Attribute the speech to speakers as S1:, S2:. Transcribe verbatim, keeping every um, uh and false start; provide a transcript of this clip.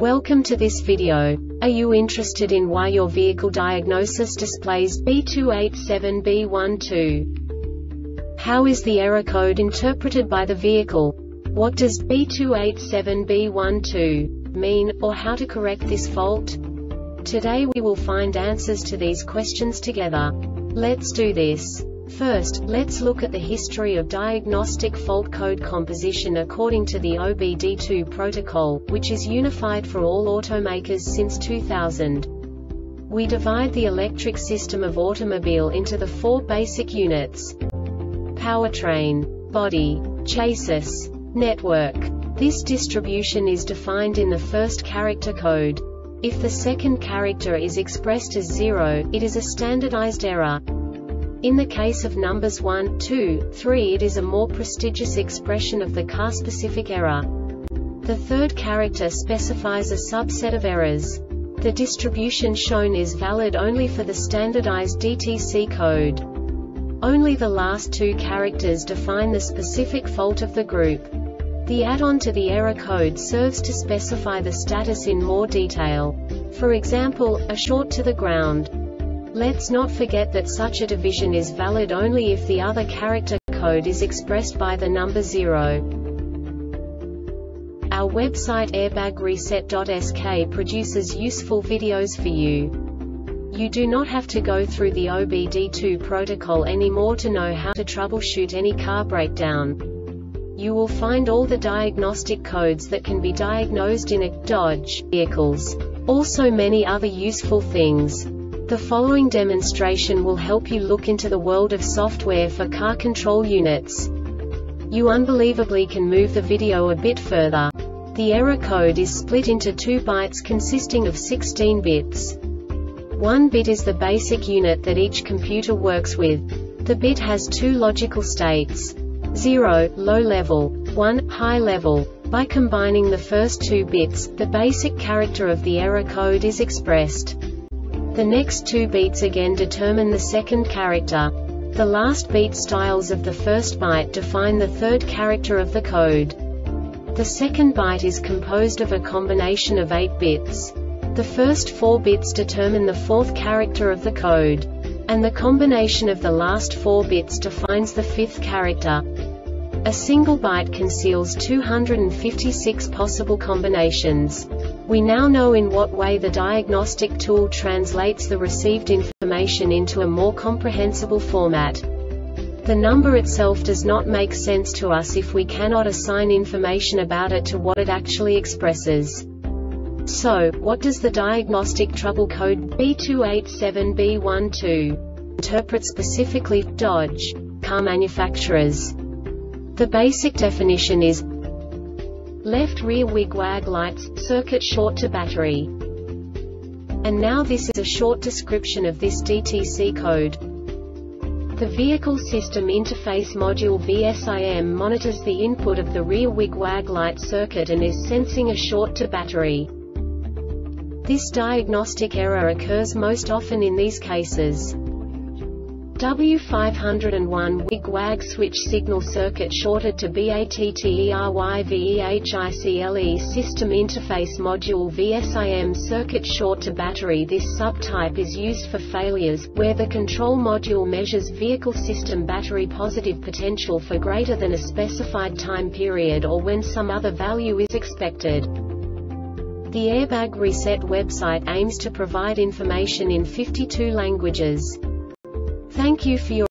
S1: Welcome to this video. Are you interested in why your vehicle diagnosis displays B two eight seven B one two? How is the error code interpreted by the vehicle? What does B two eight seven B one two mean, or how to correct this fault? Today we will find answers to these questions together. Let's do this. First, let's look at the history of diagnostic fault code composition according to the O B D two protocol, which is unified for all automakers since two thousand. We divide the electric system of automobile into the four basic units: powertrain, body, chassis, network. This distribution is defined in the first character code. If the second character is expressed as zero, it is a standardized error. In the case of numbers one, two, three, it is a more prestigious expression of the car-specific error. The third character specifies a subset of errors. The distribution shown is valid only for the standardized D T C code. Only the last two characters define the specific fault of the group. The add-on to the error code serves to specify the status in more detail. For example, a short to the ground. Let's not forget that such a division is valid only if the other character code is expressed by the number zero. Our website airbag reset dot S K produces useful videos for you. You do not have to go through the O B D two protocol anymore to know how to troubleshoot any car breakdown. You will find all the diagnostic codes that can be diagnosed in a Dodge vehicles. Also many other useful things. The following demonstration will help you look into the world of software for car control units. You unbelievably can move the video a bit further. The error code is split into two bytes consisting of sixteen bits. One bit is the basic unit that each computer works with. The bit has two logical states: zero, low level, one, high level. By combining the first two bits, the basic character of the error code is expressed. The next two beats again determine the second character. The last beat styles of the first byte define the third character of the code. The second byte is composed of a combination of eight bits. The first four bits determine the fourth character of the code. And the combination of the last four bits defines the fifth character. A single byte conceals two hundred fifty-six possible combinations. We now know in what way the diagnostic tool translates the received information into a more comprehensible format. The number itself does not make sense to us if we cannot assign information about it to what it actually expresses. So, what does the diagnostic trouble code B two eight seven B one two interpret specifically for Dodge car manufacturers? The basic definition is left rear wig-wag lights, circuit short to battery. And now this is a short description of this D T C code. The Vehicle System Interface Module V S I M monitors the input of the rear wig-wag light circuit and is sensing a short to battery. This diagnostic error occurs most often in these cases: W five oh one wig-wag switch signal circuit shorted to BATTERYVEHICLE System Interface Module V S I M circuit short to battery. This subtype is used for failures, where the control module measures vehicle system battery positive potential for greater than a specified time period or when some other value is expected. The Airbag Reset website aims to provide information in fifty-two languages. Thank you for your